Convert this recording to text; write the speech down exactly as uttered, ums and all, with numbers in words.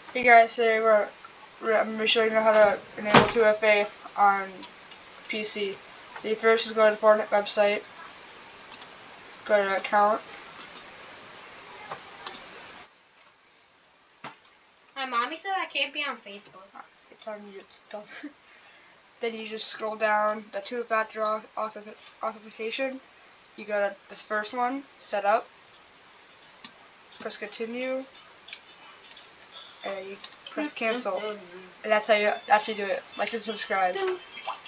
Hey guys, today we're, we're I'm going to be showing you how to enable two F A on P C. So you first just go to the Fortnite website, go to account. My mommy said I can't be on Facebook. It's on you. It's done. Then you just scroll down the two-factor authentication. You go to this first one, set up, press continue, and you press cancel. And that's how you actually do it. Like and subscribe.